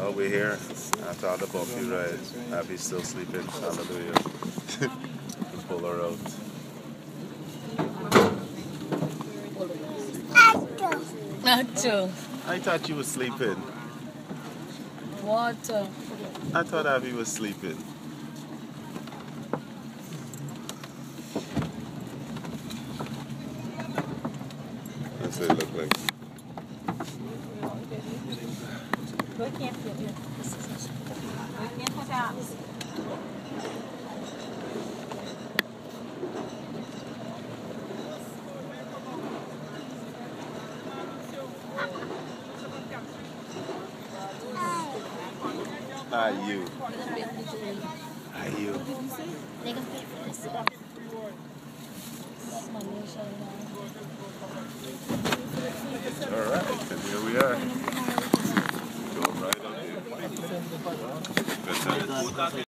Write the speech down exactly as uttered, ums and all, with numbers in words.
Oh, we're here after all the bumpy rides. Abby's still sleeping. Hallelujah. We pull her out. Nacho. I thought you were sleeping. Water. I thought Abby was sleeping. That's what it looked like. We can't put it. We can't put out. Are you? Are you? They can pay for this. Alright, and here we are. Go right up here. Good time.